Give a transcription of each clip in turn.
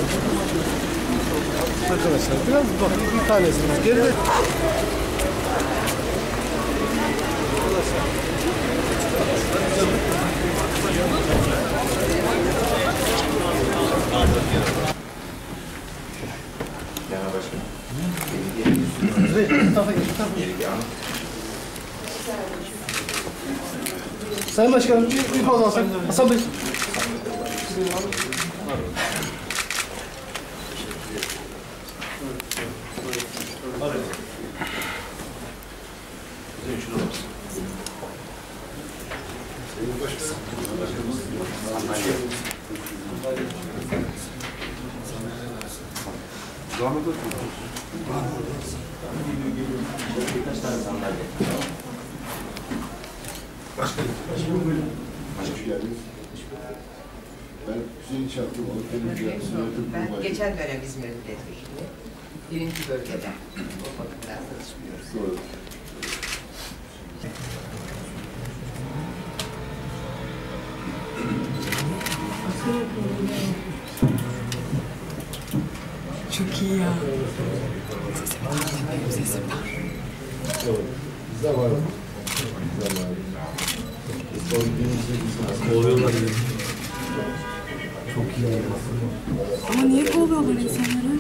Arkadaşlar biraz bakın bir tanesiniz. Geride. Sayın Başkanım bir poz alsak. Hasan Bey. Hoş geldiniz. Ben Hüseyin Çaklıoğlu. Ben geçen dönem İzmir milletvekili. Birinci bölgede. O bakımdan tanışmıyoruz. Doğru. Çok iyi ya. Sesim var. Zavallı. Kovuyorlar. Çok iyi. Ama niye kovuyorlar insanları?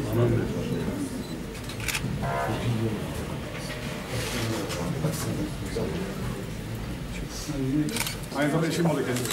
Aynı zamanda eşim oldu kendisi.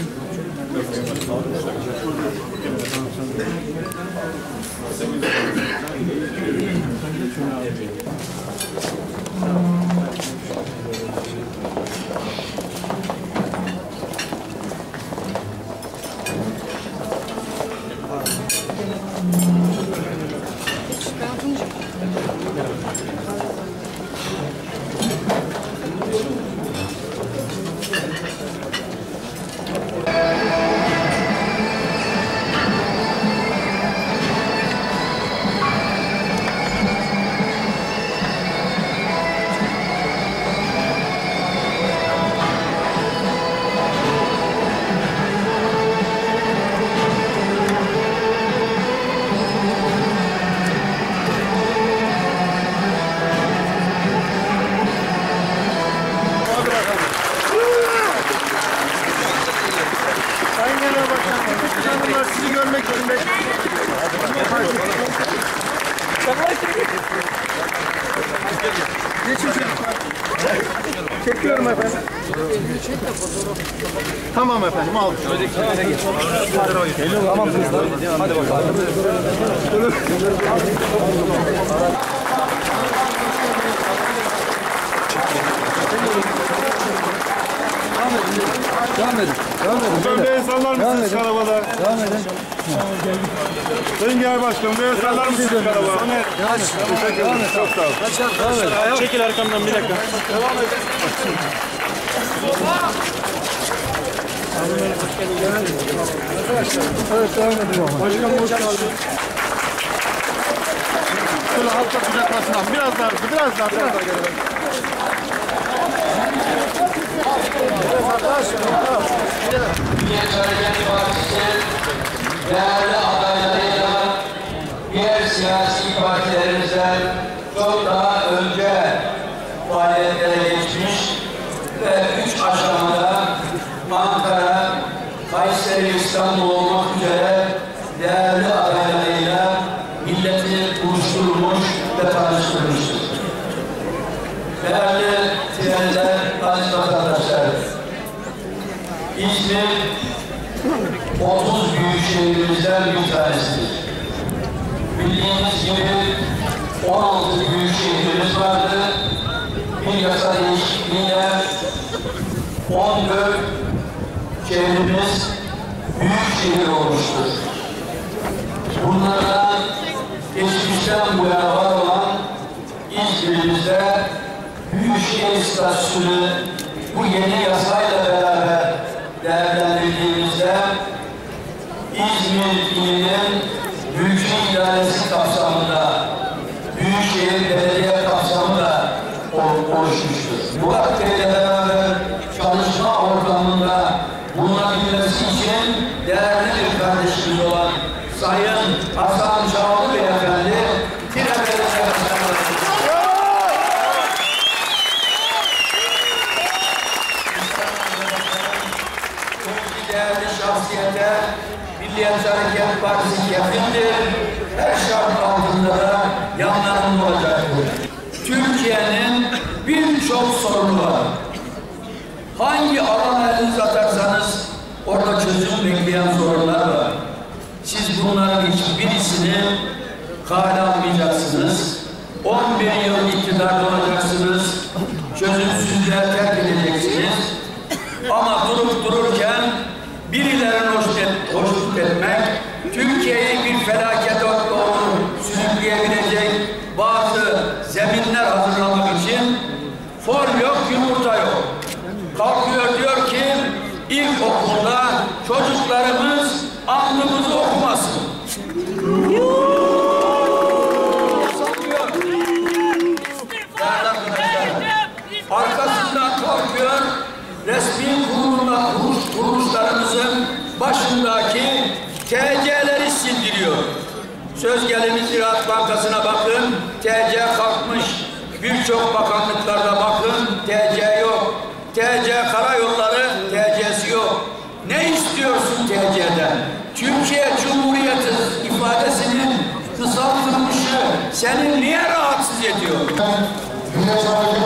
Sizi görmek için geçin çocuklar. Çekiyorum efendim. Tamam efendim aldım. Tamam kızlar. Hadi bakalım. Devam edin. Böyle sallar mısınız karabada? Devam edin. Sayın Genel Başkanım, böyle sallar mısınız karabada? Devam et. Çok sağ olun. Çekil arkamdan bir dakika. Devam et. Evet devam edin. Başkanım hoş geldiniz. Şöyle halka kucaklasın. Biraz daha gelelim. Milliyetçi Hareket Partisi değerli adaylarıyla diğer siyasi partilerimizden çok daha önce faaliyetlere geçmiş ve 3 aşamada Ankara, Kayseri, İstanbul olmak üzere değerli adaylarıyla milleti buluşturmuş ve tanıştırmıştır. Değerli trenler, aziz vatandaşlar, İzmir 30 büyük şehrimizden bir tanesidir. Bildiğiniz gibi 16 büyük şehrimiz vardı. Bir yasa değişikliğiyle 14 şehrimiz büyük şehir olmuştur. Bunlardan geçmişten bu yana var olan İzmir'imizde Büyükşehir statüsünü bu yeni yasayla beraber değerlendirdiğimizde İzmir ilinin Büyükşehir İdaresi kapsamında Büyükşehir Belediye kapsamı da oluşmuştur. Bu aktiyle beraber çalışma ortamında bulunabilmesi için değerli bir kardeşimiz olan Sayın Hasan Çağlı Beyefendi, Tire Belediye Başkanı. Bu değerli şahsiyete Milliyetçi Hareket Partisi yakındır. Her şart altında da yanlarında olacaktır. Türkiye'nin birçok sorunu var. Hangi alana eliniz atarsanız orada çözüm bekleyen sorunlar var. Siz bunların hiçbirisini kale almayacaksınız. 11 yıl iktidarda olacaksınız. Çözümsüzlüğe terk edeceksiniz. Ama durup dururken birilerine hoşnut etmek, Türkiye'yi bir felaket doğru sürükleyebilecek bazı zeminler hazırlamak için fol yok, yumurta yok. Kalkıyor diyor ki ilkokulda çocuklarımız alnımızı okumasın. Arkasından kalkıyor resmi kuruluşlarımızın başındaki TC'leri sildiriyor. Söz gelimi Ziraat Bankası'na bakın, TC kalkmış. Birçok bakanlıklarda bakın, TC yok. TC karayolları, TC'si yok. Ne istiyorsun TC'den? Türkiye Cumhuriyeti ifadesinin kısaltılmışı seni niye rahatsız ediyor? Milliyetçi Hareket